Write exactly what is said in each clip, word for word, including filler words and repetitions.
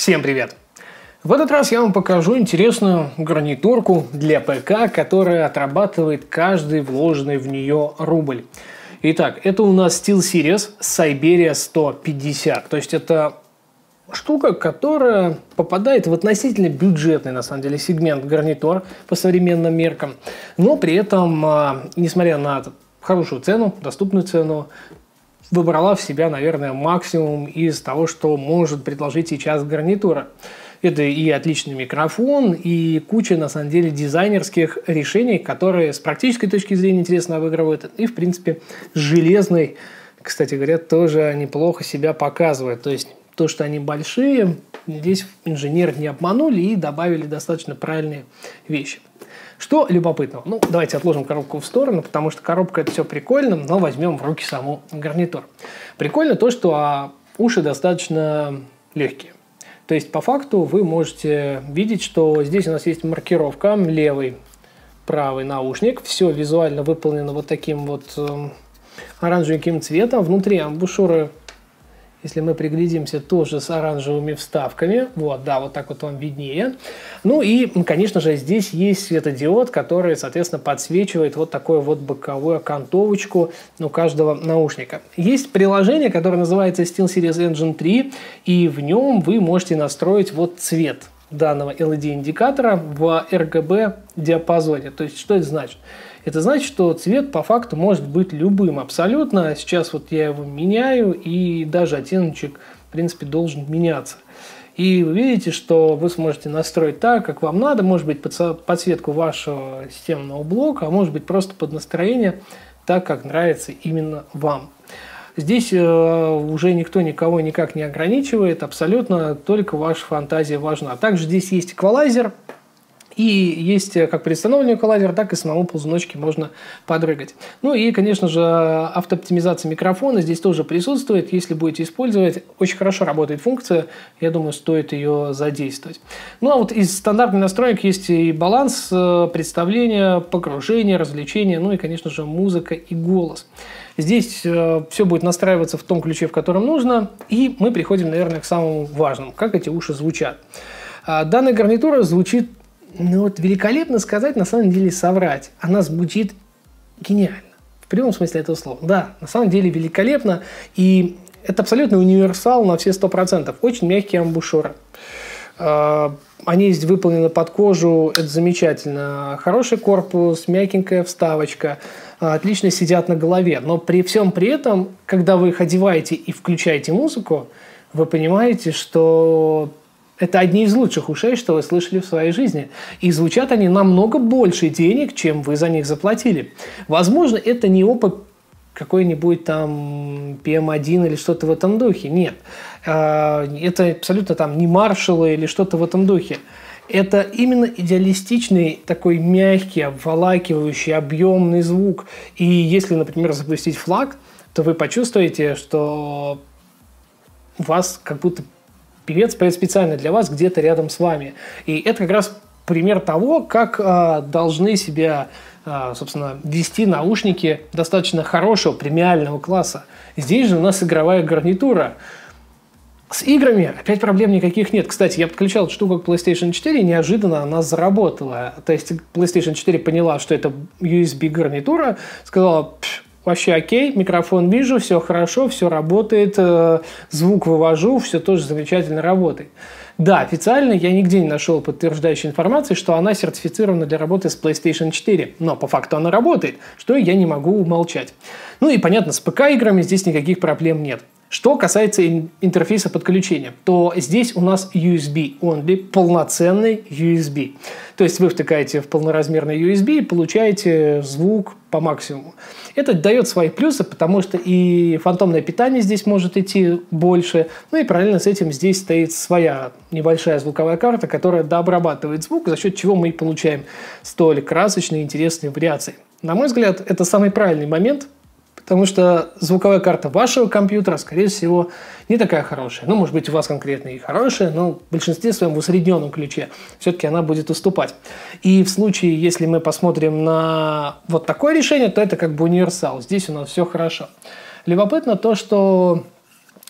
Всем привет! В этот раз я вам покажу интересную гарнитурку для ПК, которая отрабатывает каждый вложенный в нее рубль. Итак, это у нас SteelSeries Siberia сто пятьдесят. То есть это штука, которая попадает в относительно бюджетный, на самом деле, сегмент гарнитур по современным меркам. Но при этом, несмотря на хорошую цену, доступную цену, выбрала в себя, наверное, максимум из того, что может предложить сейчас гарнитура. Это и отличный микрофон, и куча, на самом деле, дизайнерских решений, которые с практической точки зрения интересно обыгрывают, и, в принципе, с железной, кстати говоря, тоже неплохо себя показывают. То есть то, что они большие, здесь инженеры не обманули и добавили достаточно правильные вещи. Что любопытного? Ну, давайте отложим коробку в сторону, потому что коробка — это все прикольно, но возьмем в руки саму гарнитур. Прикольно то, что а, уши достаточно легкие. То есть, по факту, вы можете видеть, что здесь у нас есть маркировка левый, правый наушник. Все визуально выполнено вот таким вот э, оранжевеньким цветом. Внутри амбушюры, если мы приглядимся, тоже с оранжевыми вставками. Вот, да, вот так вот вам виднее. Ну и, конечно же, здесь есть светодиод, который, соответственно, подсвечивает вот такую вот боковую окантовочку у каждого наушника. Есть приложение, которое называется SteelSeries Engine три, и в нем вы можете настроить вот цвет данного эл и ди-индикатора в эр джи би диапазоне. То есть, что это значит? Это значит, что цвет по факту может быть любым абсолютно. Сейчас вот я его меняю, и даже оттеночек, в принципе, должен меняться. И вы видите, что вы сможете настроить так, как вам надо. Может быть, под подсветку вашего системного блока, а может быть, просто под настроение, так, как нравится именно вам. Здесь э, уже никто никого никак не ограничивает. Абсолютно только ваша фантазия важна. Также здесь есть эквалайзер. И есть как при установлении эквалайзера, так и самому ползуночке можно подрыгать. Ну и, конечно же, автооптимизация микрофона здесь тоже присутствует. Если будете использовать, очень хорошо работает функция. Я думаю, стоит ее задействовать. Ну а вот из стандартных настроек есть и баланс представления, погружения, развлечения, ну и, конечно же, музыка и голос. Здесь э, все будет настраиваться в том ключе, в котором нужно. И мы приходим, наверное, к самому важному. Как эти уши звучат. А, данная гарнитура звучит... Ну вот великолепно сказать, на самом деле соврать. Она звучит гениально. В прямом смысле этого слова. Да, на самом деле великолепно. И это абсолютно универсал на все сто процентов. Очень мягкие амбушюры. Они здесь выполнены под кожу. Это замечательно. Хороший корпус, мягенькая вставочка. Отлично сидят на голове. Но при всем при этом, когда вы их одеваете и включаете музыку, вы понимаете, что... это одни из лучших ушей, что вы слышали в своей жизни. И звучат они намного больше денег, чем вы за них заплатили. Возможно, это не опыт какой-нибудь там пи эм один или что-то в этом духе. Нет. Это абсолютно там не маршалы или что-то в этом духе. Это именно идеалистичный, такой мягкий, обволакивающий, объемный звук. И если, например, запустить флаг, то вы почувствуете, что у вас как будто певец поет специально для вас где-то рядом с вами. И это как раз пример того, как а, должны себя, а, собственно, вести наушники достаточно хорошего, премиального класса. Здесь же у нас игровая гарнитура. С играми опять проблем никаких нет. Кстати, я подключал эту штуку к PlayStation четыре, и неожиданно она заработала. То есть PlayStation четыре поняла, что это ю эс би-гарнитура, сказала... вообще окей, микрофон вижу, все хорошо, все работает, звук вывожу, все тоже замечательно работает. Да, официально я нигде не нашел подтверждающей информации, что она сертифицирована для работы с PlayStation четыре, но по факту она работает, что я не могу умолчать. Ну и понятно, с ПК-играми здесь никаких проблем нет. Что касается интерфейса подключения, то здесь у нас ю эс би-only, полноценный ю эс би. То есть вы втыкаете в полноразмерный ю эс би и получаете звук по максимуму. Это дает свои плюсы, потому что и фантомное питание здесь может идти больше, ну и параллельно с этим здесь стоит своя небольшая звуковая карта, которая дообрабатывает звук, за счет чего мы и получаем столь красочные и интересные вариации. На мой взгляд, это самый правильный момент, потому что звуковая карта вашего компьютера, скорее всего, не такая хорошая. Ну, может быть, у вас конкретно и хорошая, но в большинстве своем в усредненном ключе все-таки она будет уступать. И в случае, если мы посмотрим на вот такое решение, то это как бы универсал. Здесь у нас все хорошо. Любопытно то, что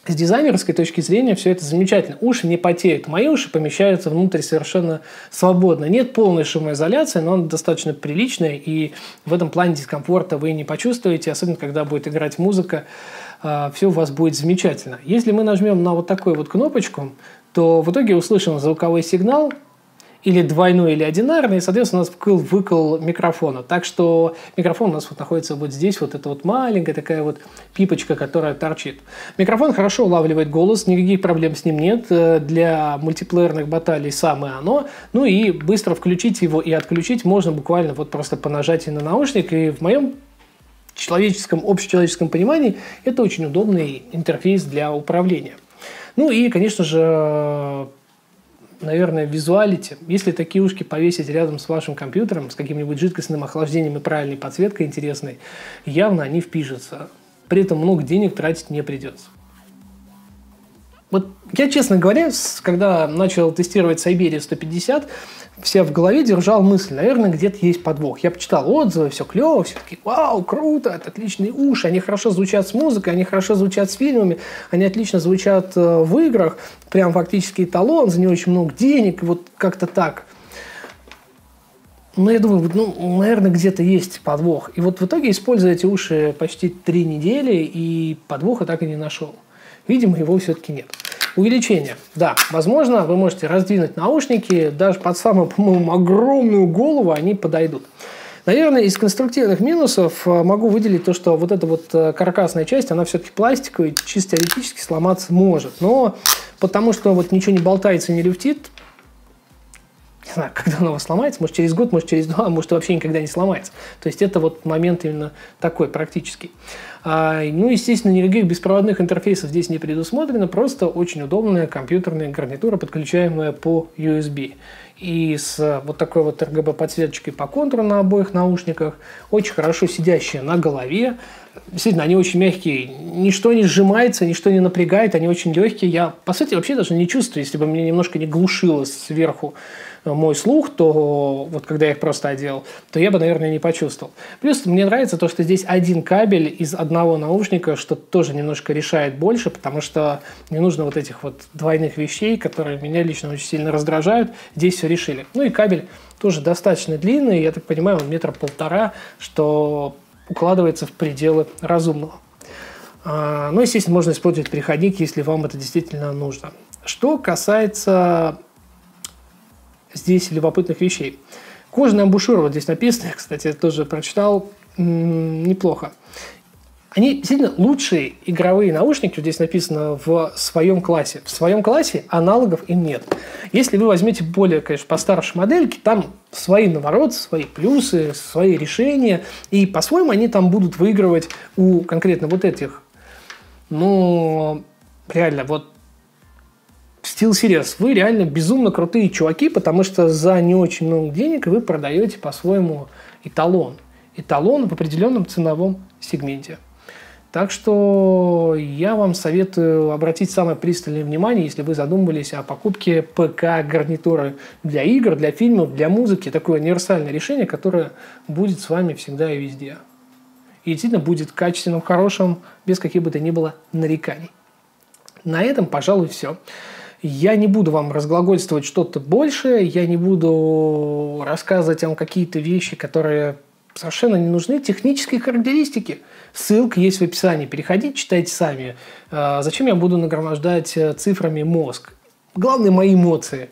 С дизайнерской точки зрения все это замечательно. Уши не потеют. Мои уши помещаются внутрь совершенно свободно. Нет полной шумоизоляции, но она достаточно приличная, и в этом плане дискомфорта вы не почувствуете, особенно когда будет играть музыка, все у вас будет замечательно. Если мы нажмем на вот такую вот кнопочку, то в итоге услышим звуковой сигнал, или двойной, или одинарный, и, соответственно, у нас вкл-выкл микрофона. Так что микрофон у нас вот находится вот здесь, вот эта вот маленькая такая вот пипочка, которая торчит. Микрофон хорошо улавливает голос, никаких проблем с ним нет. Для мультиплеерных баталий самое оно. Ну и быстро включить его и отключить можно буквально вот просто по нажатию на наушник. И в моем человеческом, общечеловеческом понимании это очень удобный интерфейс для управления. Ну и, конечно же, наверное, визуалити. Если такие ушки повесить рядом с вашим компьютером, с каким-нибудь жидкостным охлаждением и правильной подсветкой интересной, явно они впишутся. При этом много денег тратить не придется. Вот я, честно говоря, когда начал тестировать Сайберия сто пятьдесят, вся в голове держал мысль, наверное, где-то есть подвох. Я почитал отзывы, все клево, все таки вау, круто, это отличные уши, они хорошо звучат с музыкой, они хорошо звучат с фильмами, они отлично звучат в играх, прям фактически эталон, за него очень много денег, и вот как-то так. Но я думаю, ну, наверное, где-то есть подвох. И вот в итоге, используя эти уши почти три недели, и подвоха так и не нашел. Видимо, его все-таки нет. Увеличение. Да, возможно, вы можете раздвинуть наушники, даже под самую, по-моему, огромную голову они подойдут. Наверное, из конструктивных минусов могу выделить то, что вот эта вот каркасная часть, она все-таки пластиковая, чисто теоретически сломаться может. Но потому что вот ничего не болтается, не люфтит, не знаю, когда она у вас сломается, может через год, может через два, может вообще никогда не сломается. То есть это вот момент именно такой практический. А, ну, естественно, никаких беспроводных интерфейсов здесь не предусмотрено, просто очень удобная компьютерная гарнитура, подключаемая по ю эс би. И с вот такой вот эр гэ бэ-подсветочкой по контуру на обоих наушниках, очень хорошо сидящая на голове. Действительно, они очень мягкие, ничто не сжимается, ничто не напрягает, они очень легкие. Я, по сути, вообще даже не чувствую, если бы меня немножко не глушило сверху мой слух, то вот когда я их просто одел, то я бы, наверное, не почувствовал. Плюс мне нравится то, что здесь один кабель из одного наушника, что тоже немножко решает больше, потому что не нужно вот этих вот двойных вещей, которые меня лично очень сильно раздражают. Здесь все решили. Ну и кабель тоже достаточно длинный, я так понимаю, он метра полтора, что укладывается в пределы разумного. Ну, естественно, можно использовать переходник, если вам это действительно нужно. Что касается здесь любопытных вещей. Кожаные амбушюры, вот здесь написано, я, кстати, тоже прочитал, м-м, неплохо. Они действительно лучшие игровые наушники, вот здесь написано, в своем классе. В своем классе аналогов им нет. Если вы возьмете более, конечно, постарше модельки, там свои навороты, свои плюсы, свои решения, и по-своему они там будут выигрывать у конкретно вот этих. Но реально, вот SteelSeries, вы реально безумно крутые чуваки, потому что за не очень много денег вы продаете по-своему эталон. Эталон в определенном ценовом сегменте. Так что я вам советую обратить самое пристальное внимание, если вы задумывались о покупке ПК-гарнитуры для игр, для фильмов, для музыки. Такое универсальное решение, которое будет с вами всегда и везде. И действительно будет качественным, хорошим, без каких бы то ни было нареканий. На этом, пожалуй, все. Я не буду вам разглагольствовать что-то больше, я не буду рассказывать вам какие-то вещи, которые совершенно не нужны. Технические характеристики. Ссылка есть в описании. Переходите, читайте сами. Зачем я буду нагромождать цифрами мозг? Главное, мои эмоции.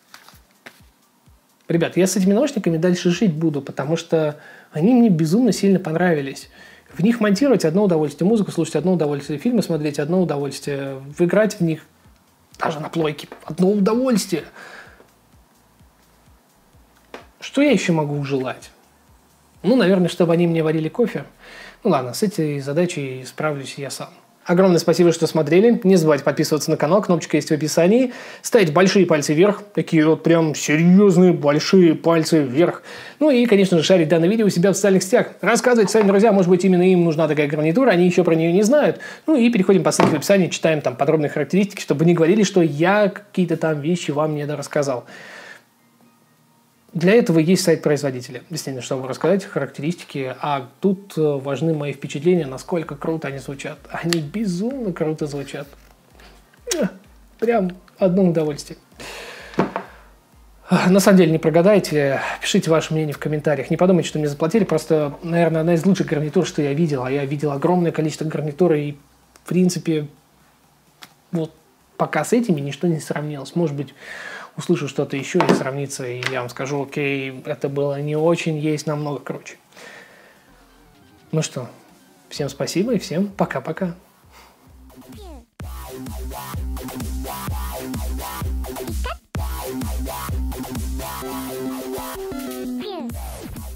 Ребят, я с этими наушниками дальше жить буду, потому что они мне безумно сильно понравились. В них монтировать одно удовольствие, музыку слушать одно удовольствие, фильмы смотреть одно удовольствие, играть в них даже на плойке одно удовольствие. Что я еще могу желать? Ну, наверное, чтобы они мне варили кофе. Ну ладно, с этой задачей справлюсь я сам. Огромное спасибо, что смотрели. Не забывайте подписываться на канал, кнопочка есть в описании. Ставить большие пальцы вверх, такие вот прям серьезные большие пальцы вверх. Ну и, конечно же, шарить данное видео у себя в социальных сетях. Рассказывайте своим друзьям, может быть, именно им нужна такая гарнитура, они еще про нее не знают. Ну и переходим по ссылке в описании, читаем там подробные характеристики, чтобы не говорили, что я какие-то там вещи вам не дорассказал. Для этого есть сайт производителя, действительно, чтобы рассказать характеристики, а тут важны мои впечатления, насколько круто они звучат. Они безумно круто звучат. Прям одно удовольствие. На самом деле не прогадайте, пишите ваше мнение в комментариях. Не подумайте, что мне заплатили, просто, наверное, одна из лучших гарнитур, что я видел. А я видел огромное количество гарнитур, и, в принципе, вот пока с этими ничто не сравнилось. Может быть, услышу что-то еще и сравнится, и я вам скажу, окей, это было не очень, есть намного круче. Ну что, всем спасибо и всем пока-пока. Yes.